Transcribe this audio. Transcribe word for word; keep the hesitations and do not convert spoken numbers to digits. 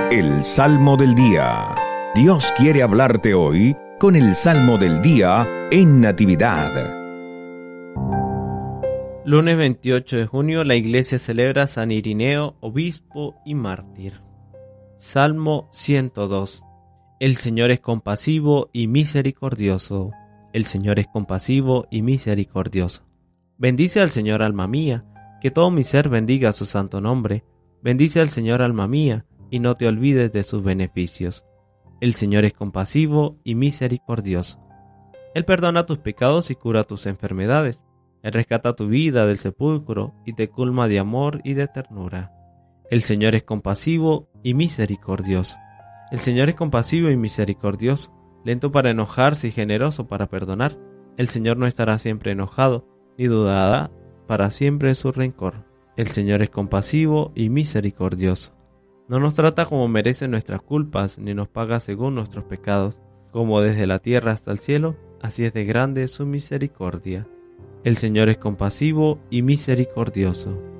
El Salmo del Día. Dios quiere hablarte hoy con el Salmo del Día en Natividad. Lunes veintiocho de junio, la iglesia celebra a San Irineo, obispo y mártir. Salmo ciento dos. El Señor es compasivo y misericordioso. El Señor es compasivo y misericordioso. Bendice al Señor, alma mía, que todo mi ser bendiga su santo nombre. Bendice al Señor, alma mía, y no te olvides de sus beneficios. El Señor es compasivo y misericordioso. Él perdona tus pecados y cura tus enfermedades. Él rescata tu vida del sepulcro y te colma de amor y de ternura. El Señor es compasivo y misericordioso. El Señor es compasivo y misericordioso, lento para enojarse y generoso para perdonar. El Señor no estará siempre enojado, ni dudará para siempre de su rencor. El Señor es compasivo y misericordioso. No nos trata como merecen nuestras culpas, ni nos paga según nuestros pecados. Como desde la tierra hasta el cielo, así es de grande su misericordia. El Señor es compasivo y misericordioso.